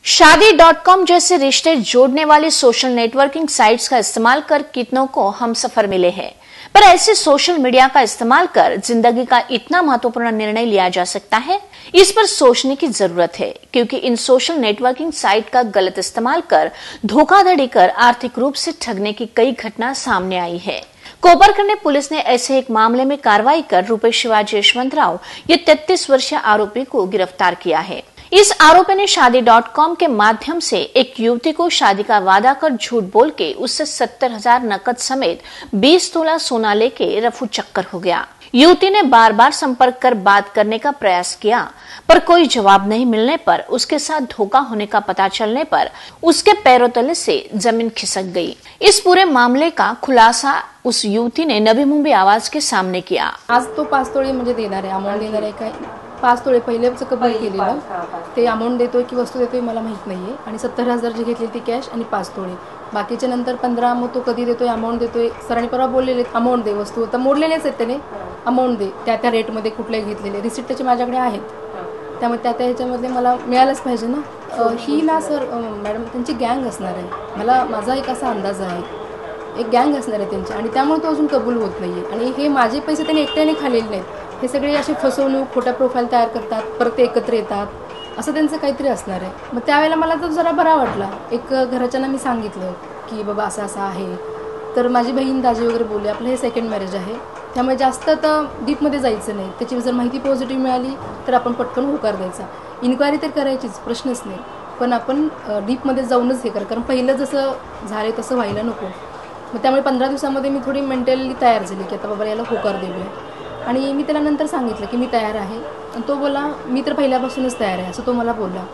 शादी.com जैसे रिश्ते जोड़ने वाली सोशल नेटवर्किंग साइट्स का इस्तेमाल कर कितनों को हमसफर मिले हैं, पर ऐसे सोशल मीडिया का इस्तेमाल कर जिंदगी का इतना महत्वपूर्ण निर्णय लिया जा सकता है, इस पर सोचने की जरूरत है, क्योंकि इन सोशल नेटवर्किंग साइट का गलत इस्तेमाल कर धोखाधड़ी कर आर्थिक रूप से ठगने की कई घटना सामने आई है। कोपरखंड पुलिस ने ऐसे एक मामले में कार्रवाई कर रूपे शिवाजी यशवंतराव ये 33 वर्षीय आरोपी को गिरफ्तार किया है। इस आरोपी ने शादी.com के माध्यम से एक युवती को शादी का वादा कर झूठ बोल के उससे 70,000 नकद समेत 20 तोला सोना लेके रफू चक्कर हो गया। युवती ने बार बार संपर्क कर बात करने का प्रयास किया, पर कोई जवाब नहीं मिलने पर उसके साथ धोखा होने का पता चलने पर उसके पैरों तले से जमीन खिसक गई। इस पूरे मामले का खुलासा उस युवती ने नवी मुंबई आवाज के सामने किया। आज तो 5 तोळे म्हणजे देणार आहे, अमाउंट देणार आहे काय 5 तोळे पहिलेच कबूल केलेलं, ते अमाउंट देतोय की वस्तू देतोय मला माहित नाहीये, आणि 70,000 जी घेतली ती कॅश आणि 5 तोळे बाकीच्या नंतर 15 मग तो कधी देतोय अमाउंट देतोय। सरांनी परवा बोललेले अमाउंट दे, वस्तू तर मोडलेलेच आहेत त्याने, अमाउंट दे त्या रेटमध्ये कुठले घेतलेले रिसिप्ट त्याचे माझ्याकडे आहेत, त्यामुळे त्या ह्याच्यामध्ये मला मिळालंच पाहिजे ना। ही ना सर मॅडम त्यांची गँग असणार आहे, माझा एक असा अंदाज आहे, एक गँग असणार आहे त्यांची, आणि त्यामुळे तो अजून कबूल होत नाहीये। आणि हे माझे पैसे त्यांनी एकट्याने खाल्लेले नाहीत, हे सगळे असे फसवणूक खोटा प्रोफाईल तयार करतात, परत एकत्र येतात, असं त्यांचं काहीतरी असणार आहे। मग त्यावेळेला मला तर जरा बरा वाटला, एक घराच्यांना मी सांगितलं की बाबा असं असं आहे, तर माझी बहीण दाजी वगैरे बोलले आपलं हे सेकंड मॅरेज आहे, त्यामुळे जास्त आता डीपमध्ये जायचं नाही, त्याची जर माहिती पॉझिटिव्ह मिळाली तर आपण पटकन होकार द्यायचा, इन्क्वायरी तर करायचीच, प्रश्नच नाही, पण आपण डीपमध्ये जाऊनच हे कारण पहिलं जसं झाले तसं व्हायला नको। मग त्यामुळे 15 दिवसामध्ये मी थोडी मेंटली तयार झाली की आता बाबा याला होकार देऊया, आणि मी त्याला नंतर सांगितलं की मी तयार आहे, आणि तो बोला मी तर पहिल्यापासूनच तयार आहे, असं तो मला बोलला।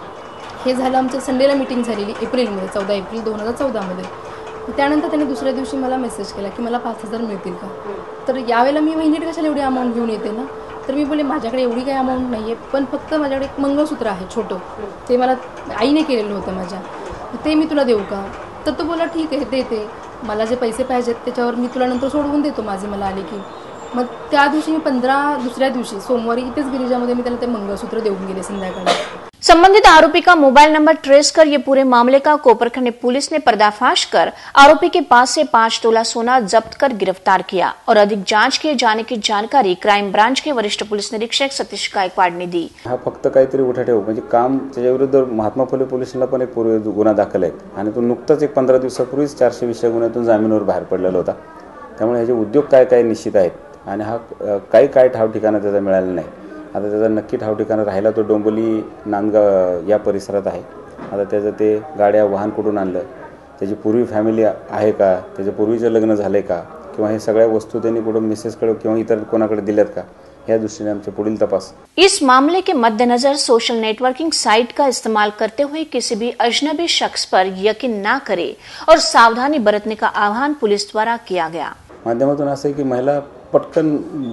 हे झालं आमच्या संडेला मीटिंग झालेली एप्रिलमध्ये, 14 एप्रिल 2014मध्ये। त्यानंतर त्याने दुसऱ्या दिवशी मला मेसेज केला की मला 5,000 मिळतील का, तर यावेळेला मी महिन्यात कशाला एवढी अमाऊंट घेऊन येते ना, तर मी बोले माझ्याकडे एवढी काही अमाऊंट नाही आहे, पण फक्त माझ्याकडे एक मंगळसूत्र आहे छोटं, ते मला आईने केलेलं होतं माझ्या, ते मी तुला देऊ का, तर तो बोला ठीक आहे देते, मला जे पैसे पाहिजेत त्याच्यावर मी तुला नंतर सोडवून देतो माझे मला आले की। मग त्या दिवशी मी दुसऱ्या दिवशी सोमवारी इथेच गिरिजामध्ये मी त्याला ते मंगळसूत्र देऊन गेले संध्याकाळी। संबंधित आरोपी का मोबाइल नंबर ट्रेस कर ये पूरे मामले का कोपरखंड पुलिस ने पर्दाफाश कर आरोपी के पास से 5 तोला सोना जब्त कर गिरफ्तार किया और अधिक जांच किए जाने की जानकारी क्राइम ब्रांच के वरिष्ठ पुलिस निरीक्षक सतीश गायकवाड ने दी। हा फक्त काहीतरी उठाठेव म्हणजे काम त्याच्या विरुद्ध महात्मा फुले पोलिसांना पण एक पूर्व गुन्हा दाखल आहे, आणि तो नुकताच एक 15 दिवसापूर्वीच 420 गुन्ह्यातून जामीनवर बाहेर पडलेला होता। त्यामुळे ह्याचे उद्योग काय काय निश्चित आहेत, आणि हा काय ठाव ठिकाणं त्याचा मिळालं नाही। आता त्याचा नक्की ठाव ठिकाणं राहिला तो डोंबिवली नांदगाव या परिसरात आहे। आता त्याचं ते गाड्या वाहन कुठून आणलं, त्याची पूर्वी फॅमिली आहे का, त्याचं पूर्वीचं लग्न झालं का, किंवा हे सगळ्या वस्तू त्यांनी कुठून मिसेसकडे किंवा इतर कोणाकडे दिल्यात का, या दृष्टीने आमचे पुढील तपास। इस मामले के मद्देनजर सोशल नेटवर्किंग साइट का इस्तेमाल करते हुए किसी भी अजनबी शख्स पर यकीन न करे और सावधानी बरतने का आह्वान पुलिस द्वारा किया गया। माध्यमातून असं आहे की महिला पटकन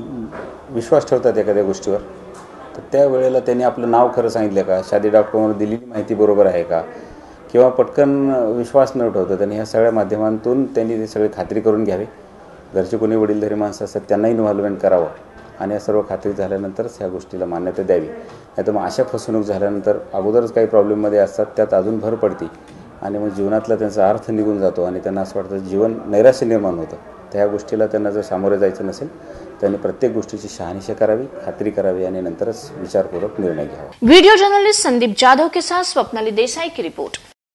विश्वास ठेवतात एखाद्या गोष्टीवर, तर त्या वेळेला त्यांनी आपलं नाव खरं सांगितलं का, शादी.com वर दिलेली माहिती बरोबर आहे का, किंवा पटकन विश्वास न ठेवता त्यांनी ह्या सगळ्या माध्यमांतून त्यांनी ते सगळे खात्री करून घ्यावी। घरचे कोणी वडीलधारी माणसं असतात त्यांनाही इन्व्हॉल्वमेंट करावं, आणि या सर्व खात्री झाल्यानंतरच ह्या गोष्टीला मान्यता द्यावी। नाही तर मग अशा फसवणूक झाल्यानंतर अगोदरच काही प्रॉब्लेममध्ये असतात, त्यात अजून भर पडते, आणि मग जीवनातला त्यांचा अर्थ निघून जातो, आणि त्यांना असं वाटतं जीवन नैराश्य निर्माण होतं। त्या गोष्टीला त्यांना जर सामोरे जायचं नसेल त्यांनी प्रत्येक गोष्टीची शहानिशा करावी, खात्री करावी, आणि नंतरच विचारपूर्वक निर्णय घ्यावा। वीडियो जर्नलिस्ट संदीप जाधव के साथ स्वप्नाली देसाई की रिपोर्ट।